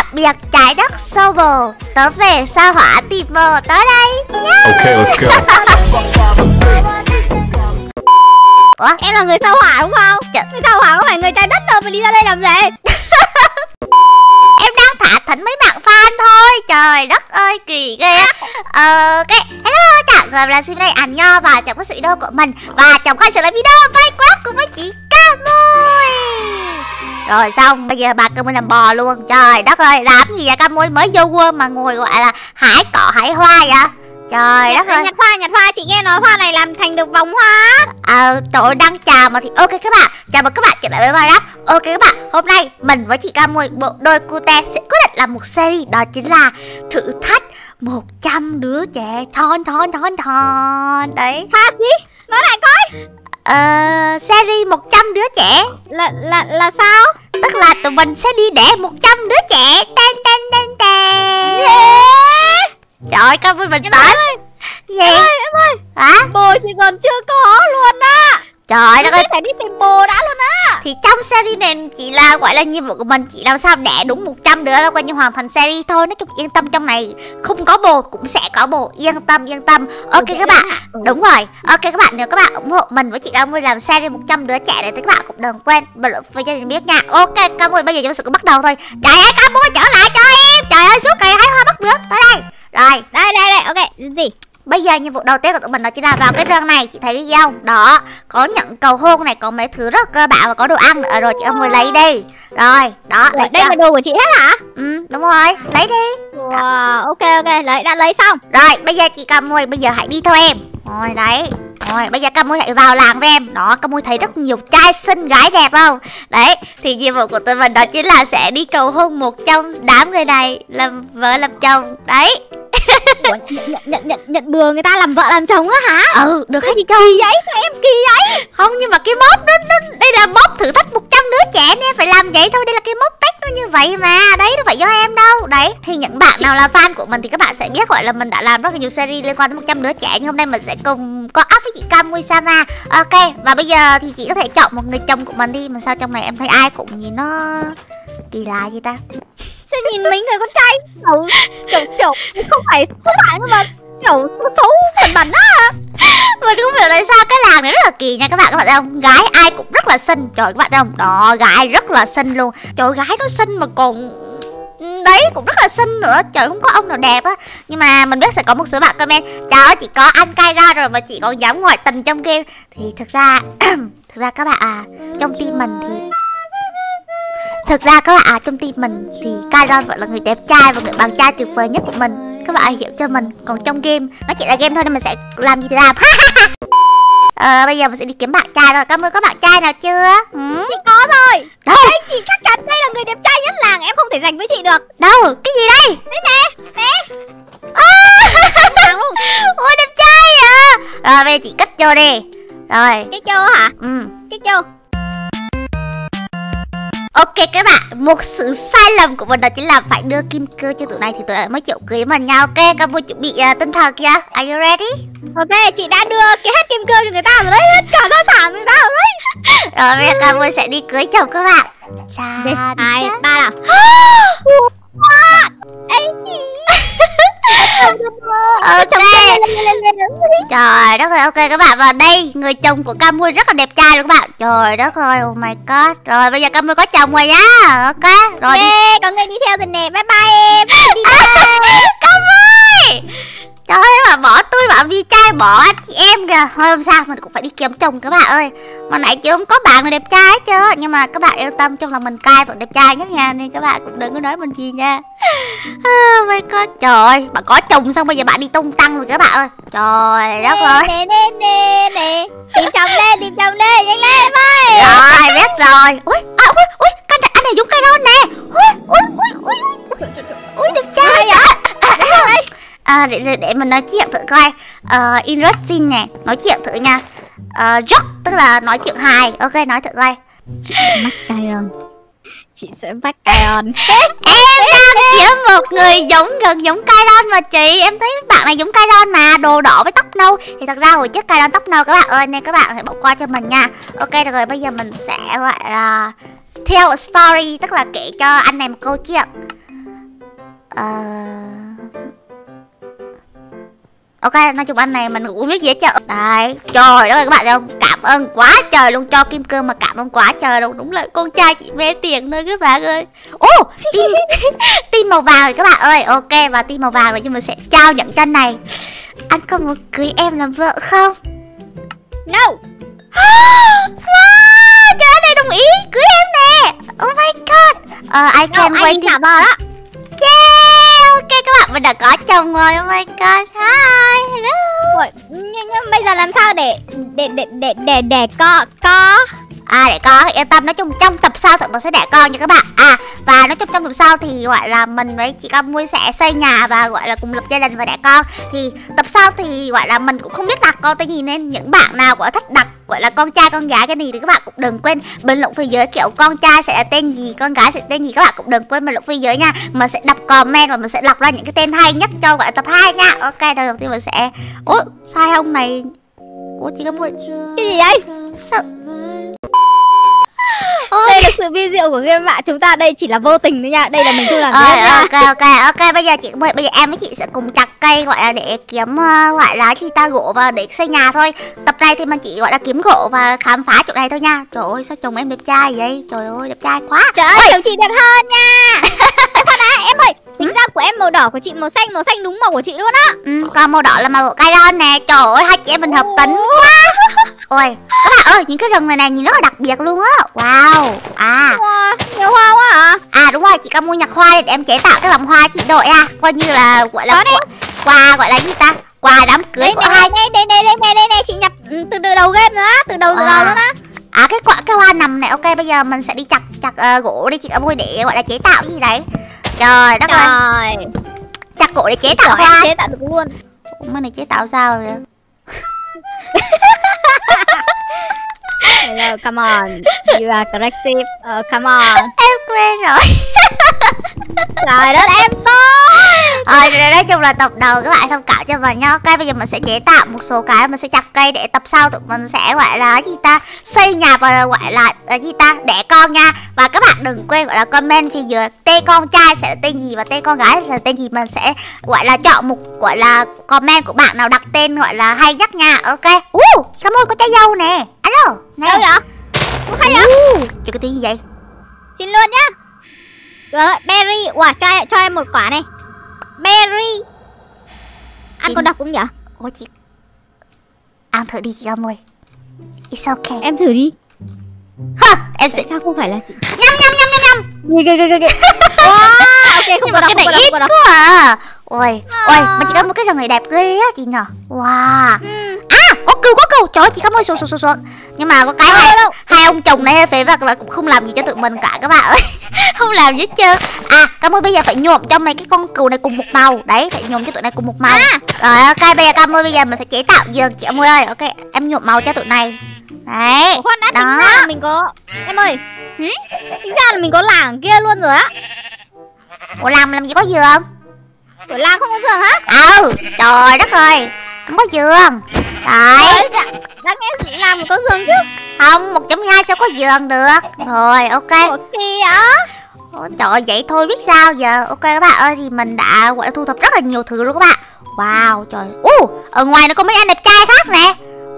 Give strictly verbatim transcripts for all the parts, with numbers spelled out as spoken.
biệt trái đất Soul. Tớ về sao hỏa tìm bồ tới đây nhá. Ok, let's go. Ủa, em là người sao hỏa đúng không? Ch người sao hỏa không phải người trái đất đâu mà đi ra đây làm gì? Em đang thả thính mấy bạn fan thôi. Trời đất ơi kỳ ghê. Ờ, ok. Hello, chào người là Sim đây, Ảnh Nho và chào có sự video của mình. Và chào quay trở lại video Minecraft cùng với chị Camui. Rồi xong, bây giờ bà Camui làm bò luôn. Trời đất ơi, làm gì vậy Camui? Mới vô world mà ngồi gọi là hái cỏ hái hoa vậy? Trời đất ơi. Nhặt hoa, nhặt hoa, chị nghe nói hoa này làm thành được vòng hoa. Ờ, trời ơi, đang chào mà thì ok các bạn. Chào mừng các bạn trở lại với Minecraft. Ok các bạn, hôm nay mình với chị Camui, bộ đôi cute sẽ quyết định làm một series. Đó chính là thử thách một trăm đứa trẻ thon thon thon thon. Đấy. Hả gì? Nói lại coi. Ờ, series một trăm đứa trẻ. Là, là, là sao? Tức là tụi mình sẽ đi đẻ một trăm đứa trẻ. Tên tên tên tên. Yeah. Trời ơi, Camui bình tĩnh. Gì? Em ơi, em ơi. Hả? Bồ chị còn chưa có luôn á. Trời đất ơi, phải đi tìm bồ đã luôn á. thì trong series này chị là gọi là nhiệm vụ của mình, chị làm sao đẻ đúng một trăm đứa là coi như hoàn thành series thôi. Nói chung yên tâm, trong này không có bồ cũng sẽ có bồ, yên tâm yên tâm. Ok các bạn, đúng rồi. Ok các bạn, nếu các bạn ủng hộ mình với chị Camui làm series một trăm đứa trẻ này thì các bạn cũng đừng quên bình luận phía cho mình biết nha. Ok Camui, bây giờ chúng ta sẽ có bắt đầu thôi. Trời ơi Camui trở lại cho em. Trời ơi suốt ngày hái hoa bắt được tới đây. Rồi đây đây đây, ok gì? Bây giờ nhiệm vụ đầu tiên của tụi mình đó chính là vào cái rừng này. Chị thấy cái gì không? Đó, có nhận cầu hôn này, có mấy thứ rất cơ bản và có đồ ăn nữa. Rồi chị Camui lấy đi. Rồi, đó, Ủa, đây là đồ của chị hết hả? Ừ, đúng rồi, lấy đi. Wow, ok ok, lấy, đã lấy xong. Rồi, bây giờ chị Camui, bây giờ hãy đi theo em. Rồi, đấy. Rồi, bây giờ Camui hãy vào làng với em. Đó, Camui thấy rất nhiều trai xinh gái đẹp không? Đấy, thì nhiệm vụ của tụi mình đó chính là sẽ đi cầu hôn một trong đám người này, làm vợ làm chồng. Đấy. Ủa, nhận, nhận, nhận, nhận, nhận bừa người ta làm vợ làm chồng á hả? Ừ, được hết gì cho. kỳ vậy? Sao em kỳ vậy? Không, nhưng mà cái mốt đó, nó, đây là mốt thử thách một trăm đứa trẻ nên phải làm vậy thôi. Đây là cái mốt tech nó như vậy mà. Đấy, nó phải do em đâu. Đấy, thì những bạn nào là fan của mình thì các bạn sẽ biết gọi là mình đã làm rất là nhiều series liên quan tới một trăm đứa trẻ. Nhưng hôm nay mình sẽ cùng co up với chị Camui Sama. Ok, và bây giờ thì chị có thể chọn một người chồng của mình đi. Mà sao trong này em thấy ai cũng nhìn nó kỳ lạ vậy ta? Sao nhìn mấy người con trai kiểu kiểu kiểu không phải xấu hại mà kiểu xấu bẩn bẩn á. Mình không hiểu tại sao cái làng này rất là kỳ nha các bạn. Các bạn thấy không? Gái ai cũng rất là xinh. Trời các bạn thấy không? Đó, gái rất là xinh luôn. Trời, gái nó xinh mà còn đấy cũng rất là xinh nữa. Trời, không có ông nào đẹp á. Nhưng mà mình biết sẽ có một số bạn comment trời ơi chị có anh cay ra rồi mà chị còn dám ngoại tình trong game. Thì thực ra thực ra các bạn à, trong team mình thì Thực ra các bạn à, trong team mình thì Kairon vẫn là người đẹp trai và người bạn trai tuyệt vời nhất của mình. Các bạn hiểu cho mình. Còn trong game, nó chỉ là game thôi nên mình sẽ làm gì thì làm. Ờ, bây giờ mình sẽ đi kiếm bạn trai rồi. Cảm ơn có bạn trai nào chưa? Ừ? Chị có rồi. Đâu? Đây, chị chắc chắn đây là người đẹp trai nhất làng. Em không thể giành với chị được. Đâu? Cái gì đây? Đây nè, nè. À, luôn. ôi đẹp trai à. Rồi bây giờ chị cất vô đi. Rồi. Cái châu hả? Ừ. Cái châu. Ok các bạn, một sự sai lầm của mình đó chính là phải đưa kim cương cho tụi này thì tụi này mới chịu cưới mình nhau. Ok, các bạn chuẩn bị uh, tinh thần kìa. Are you ready? Ok, chị đã đưa cái hết kim cương cho người ta rồi đấy, hết cả gia sản người ta rồi đấy. Rồi bây giờ các bạn sẽ đi cưới chồng các bạn. Chà, hai, ba nào. Ok. Trời đất ơi, ok các bạn, và đây người chồng của Camui rất là đẹp trai luôn các bạn. Trời đất ơi, oh my god. Rồi bây giờ Camui có chồng rồi nhá. Ok, rồi yeah, đi. Có người đi theo rồi nè, bye bye em. Đi đây. Camui. Trời ơi, mà bỏ tôi bảo vì trai bỏ anh chị em kìa. Thôi không sao, mình cũng phải đi kiếm chồng các bạn ơi. Mà nãy chứ không có bạn nào đẹp trai hết chứ. Nhưng mà các bạn yên tâm, trong lòng mình cai vẫn đẹp trai nhất nha. Nên các bạn cũng đừng có nói mình gì nha. Oh my god. Trời ơi, bạn có chồng xong bây giờ bạn đi tung tăng rồi các bạn ơi. Trời đất ơi. Nè nè nè nè. Tìm chồng lên, tìm chồng lên, nhanh lên ơi. Rồi, biết rồi. Ui, à, ui, ui, anh này, anh này giống Kairon nè. Ui, ui, ui, ui. Ui, đẹp trai vậy. À, để, để, để mình nói chuyện thử coi. uh, Interesting nè, nói chuyện thử nha. uh, Joke, tức là nói chuyện hài. Ok, nói thử coi. Chị sẽ bắt Kairon. Chị sẽ bắt Kairon. Em đang kiếm một người giống gần giống Kairon mà chị. Em thấy bạn này giống Kairon mà, đồ đỏ với tóc nâu. Thì thật ra hồi trước Kairon tóc nâu các bạn ơi, nên các bạn hãy bỏ qua cho mình nha. Ok, được rồi, bây giờ mình sẽ gọi là tell a story, tức là kể cho anh này một câu chuyện. uh... Ok, nói chung anh này mình cũng không biết gì hết trơn. Đấy, trời đất ơi các bạn thấy không? Cảm ơn quá trời luôn, cho kim cương mà cảm ơn quá trời luôn. Đúng là con trai chỉ mê tiền thôi các bạn ơi. Ô, oh, tim, tim màu vàng rồi các bạn ơi. Ok, và tim màu vàng rồi nhưng mình sẽ trao nhận chân này. Anh có muốn cưới em làm vợ không? No. Wow, trời ơi, này đồng ý cưới em nè. Oh my god. uh, I can't no, wait anh giả vờ đó. Yeah, ok các bạn, mình đã có chồng rồi. Oh my god, hi, hello. Ủa, nhưng, nhưng bây giờ làm sao để để để để để để co co À để con yên tâm, nói chung trong tập sau tụi mình sẽ đẻ con nha các bạn. À và nói chung trong tập sau thì gọi là mình với chị Con Mui sẽ xây nhà và gọi là cùng lập gia đình và đẻ con. Thì tập sau thì gọi là mình cũng không biết đặt con tên gì, nên những bạn nào gọi thích đặt gọi là con trai con gái cái gì thì các bạn cũng đừng quên bình luận phía dưới kiểu con trai sẽ là tên gì, con gái sẽ tên gì, các bạn cũng đừng quên bình luận phía dưới nha. Mình sẽ đọc comment và mình sẽ lọc ra những cái tên hay nhất cho gọi là tập hai nha. Ok, đầu tiên mình sẽ ủa sai ông này. Ủa chị Con Mui cái gì vậy? Sao? Ôi. Đây là sự vi diệu của game bạn, chúng ta đây chỉ là vô tình thôi nha, đây là mình không làm gì hết nha. Ok ok ok, bây giờ chị bây giờ em với chị sẽ cùng chặt cây gọi là để kiếm uh, gọi là chi ta gỗ và để xây nhà thôi. Tập này thì mình chỉ gọi là kiếm gỗ và khám phá chỗ này thôi nha. Trời ơi sao chồng em đẹp trai vậy, trời ơi đẹp trai quá. Trời ơi chồng chị đẹp hơn nha. Khoan đã em ơi, tính ra của em màu đỏ, của chị màu xanh, màu xanh đúng màu của chị luôn á. Ừ, còn màu đỏ là màu cay ron nè. Trời ơi hai chị em mình hợp tính quá. Ôi các bạn ơi, những cái rừng này này nhìn rất là đặc biệt luôn á. Wow. À wow, nhiều hoa quá hả? À đúng rồi, chị Con Mui nhặt hoa để em chế tạo cái vòng hoa chị đội à. Coi như là gọi là quà, quà gọi là gì ta, quà đám cưới đây, của đây, hai. đây đây đây đây đây đây đây chị nhặt từ từ đầu game nữa, từ đầu từ đầu luôn á. À cái quả cái hoa nằm này. Ok bây giờ mình sẽ đi chặt chặt uh, gỗ đi chị Con Mui để gọi là chế tạo cái gì đấy. Trời đất ơi. Chặt gỗ để chế tạo Trời, hoa. Chế tạo được luôn. Ủa cái này chế tạo sao vậy? Hello, come on. You are corrective. Uh, come on. Em quên rồi. Trời đất em tôi. Rồi nói chung là tập đầu các bạn thông cảm cho mình nha. Ok bây giờ mình sẽ chế tạo một số cái, mình sẽ chặt cây để tập sau tụi mình sẽ gọi là gì ta, xây nhà và gọi là gì ta, đẻ con nha. Và các bạn đừng quên gọi là comment phía dưới tên con trai sẽ là tên gì và tên con gái sẽ là tên gì. Mình sẽ gọi là chọn một gọi là comment của bạn nào đặt tên gọi là hay nhất nha. Ok. Uh, cảm ơn có trái dâu nè. Alo nè. Đâu vậy? Có hay vậy? Uh, cho cái tí gì vậy? Xin luôn nhá. Được rồi, berry. Wow, cho em, cho em một quả này. Berry. Ăn có độc không nhỉ? Ôi chị ăn thử đi chị Con Mui. It's okay. Em thử đi. Hơ, em sẽ Tại sao không phải là chị? nhâm nhâm nhâm nhâm nhâm. Ghê ghê ghê ghê. Wow, ok không Nhưng có mà độc, cái không có này độc, ít không có độc. quá à. Ôi, ôi, mà chị có một cái rừng này đẹp ghê á chị nhờ. Wow. Ừ. À, có cừu có cừu. Trời ơi chị Con Mui xuống xuống xuống xuống. Nhưng mà có cái hai, hai ông chồng này hơi phế vật là cũng không làm gì cho tụi mình cả các bạn ơi. Không làm gì hết trơn. À, Con Mui bây giờ phải nhuộm cho mấy cái con cừu này cùng một màu. Đấy, phải nhuộm cho tụi này cùng một màu. À. Rồi ok, bây giờ Con Mui bây giờ mình phải chế tạo giường chị Con Mui ơi. Ok, em nhuộm màu cho tụi này. Đấy. Ủa, khoan đã, tính ra là mình có. Em ơi. Hử? Tính ra là mình có làng kia luôn rồi á. Ủa làm làm gì có giường? Ủa làng không có giường hả? Ừ, trời đất ơi, không có giường. Đấy. Đã nghe làm có giường chứ. Không, một chấm hai sao có giường được. Rồi, ok. Ủa kìa. Ôi, trời ơi, vậy thôi biết sao giờ. Ok các bạn ơi, thì mình đã gọi là thu thập rất là nhiều thứ luôn các bạn. Wow, trời. Uh, ở ngoài nó có mấy anh đẹp trai khác nè.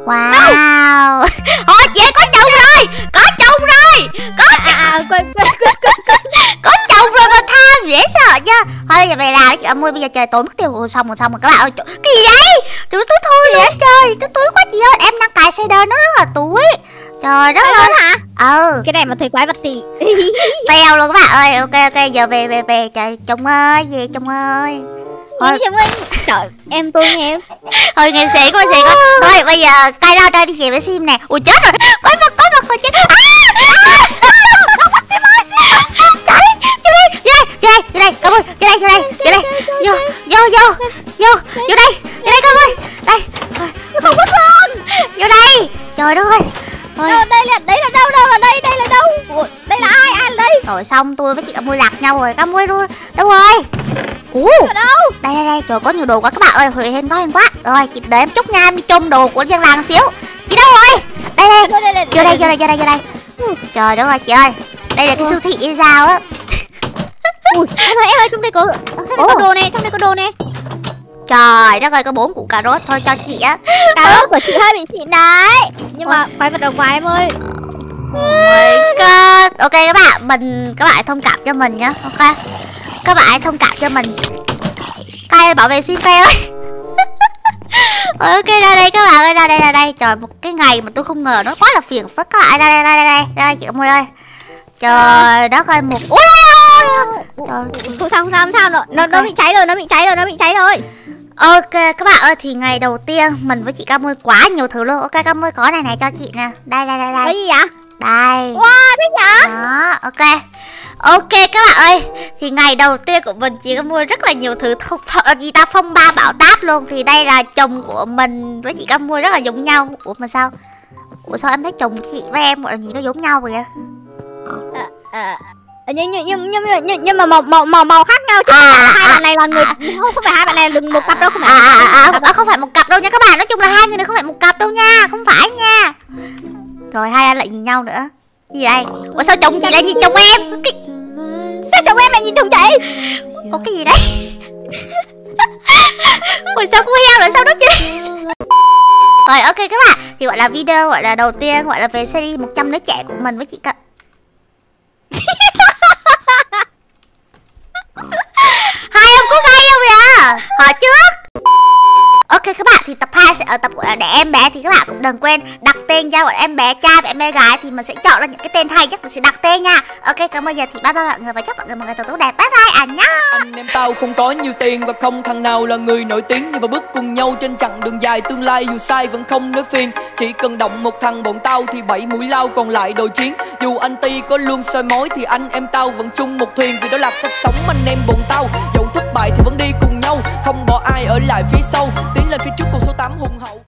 Wow. Ôi chị ơi, có chồng rồi. Có chồng rồi. Có À, à, quên, quên, quên, quên. có chồng rồi mà tham dễ sợ chưa. Thôi bây giờ về làm chị Con Mui, bây giờ trời tối mất tiêu. Ôi, xong rồi xong rồi các bạn ơi. Trời, cái gì vậy? Trời túi thui luôn trời. Nó túi quá chị ơi. Em đang cài shader nó rất là túi. Trời đất ơi hả? Ừ. Cái này mà thấy quái vật thì Teo luôn các bạn ơi. Ok ok giờ về về về. Trời chồng ơi, về chồng ơi. Thôi chồng ơi. Trời em tôi nghe em. Thôi nghe xỉ quá xỉ quá. Thôi bây giờ cay ra đây đi về với sim nè. Ui chết rồi. Quái vật quái vật rồi chết. À, à, không có sim ơi sim. Trời vô đây vô đây vô đây Con Mui vô đây vô đây vô đây vô vô vô vô vô đây vô đây Con Mui đây. Không có giường. Vô đây. Trời đất ơi. Thôi. Đâu, đây là đây là đâu đâu là đây đây là đâu? Ủa, đây là ai ai là đây? Rồi xong tôi với chị Con Mui lạc nhau rồi. Con Mui luôn đâu rồi? Ủa ở đâu? Đây đây đây trời có nhiều đồ quá các bạn ơi. Hồi hên quá hên quá. Rồi chị để em chút nha, em đi trông đồ của dân làng xíu. Chị đâu rồi? Đây đây Đây, đây, đây, vô đây vô đây vô đây vô đây. Trời đất ơi chị ơi, đây là cái siêu thị hay sao á. Ui, em ơi, em ơi, trong đây có, trong đây có đồ nè, trong đây có đồ nè. Trời đất ơi, có bốn củ cà rốt thôi cho chị á. Cà rốt của chị hơi bị xịn đấy. Nhưng mà quái vật ở ngoài em ơi. Oh my god. Ok các bạn, mình các bạn thông cảm cho mình nhá. Ok. Các bạn thông cảm cho mình. Cay bảo vệ xin Phe ơi. Ok, ra đây các bạn ơi, ra đây ra đây. Trời, một cái ngày mà tôi không ngờ nó quá là phiền phức các bạn. Ra đây ra đây ra đây, ra đây chị Mùi ơi. Trời đất ơi, một ui. Trời, không sao không sao không sao nó nó, nó bị cháy rồi, nó bị cháy rồi, nó bị cháy rồi. Ok các bạn ơi, thì ngày đầu tiên mình với chị Cam Mui quá nhiều thứ luôn. Ok Cam Mui có này này cho chị nè. Đây đây đây đây. Cái gì vậy? Đây. Wow, thích nhỉ? Đó, ok. Ok các bạn ơi, thì ngày đầu tiên của mình chị Cam Mui rất là nhiều thứ thông, gì ta phong ba bão táp luôn. Thì đây là chồng của mình với chị Cam Mui rất là giống nhau. Ủa mà sao? Ủa sao em thấy chồng chị với em gọi là gì nó giống nhau vậy? À, à, nhưng nhưng nhưng nhưng nhưng nhưng mà màu màu màu màu khác nhau chứ. À, hai à, bạn này là người à, không, không phải hai bạn này là một cặp đâu, không phải. À, à, à, à, à, không phải một cặp đâu nha các bạn. Nói chung là hai người này không phải một cặp đâu nha. Không phải nha. Rồi hai anh lại nhìn nhau nữa. Gì đây? Ủa sao chồng chị lại nhìn chồng em? Cái... Sao chồng em lại nhìn chồng chị? Ủa cái gì đấy? Ủa sao cô heo lại sao đó chị? Rồi ok các bạn, thì gọi là video gọi là đầu tiên gọi là về series một trăm đứa trẻ của mình với chị Cận. Hai em có gay không vậy? Hỏi trước. Ok các bạn, thì tập hai sẽ ở tập gọi là Đẻ Em Bé. Thì các bạn cũng đừng quên đặt tên cho bọn em bé trai và em bé gái. Thì mình sẽ chọn ra những cái tên hay nhất mình sẽ đặt tên nha. Ok, còn bây giờ thì bye bye mọi người và chúc mọi người một ngày thật tốt đẹp. Bye bye, à nhá. Anh em tao không có nhiều tiền và không thằng nào là người nổi tiếng, nhưng mà bước cùng nhau trên chặng đường dài tương lai, dù sai vẫn không nói phiền. Chỉ cần động một thằng bọn tao thì bảy mũi lao còn lại đội chiến. Dù anh Ti có luôn soi mối thì anh em tao vẫn chung một thuyền, vì đó là cách sống anh em bọn tao. Dẫu thất bại thì vẫn đi cùng nhau, không bỏ ai ở lại phía sau, tiến lên phía trước con số tám hùng hậu.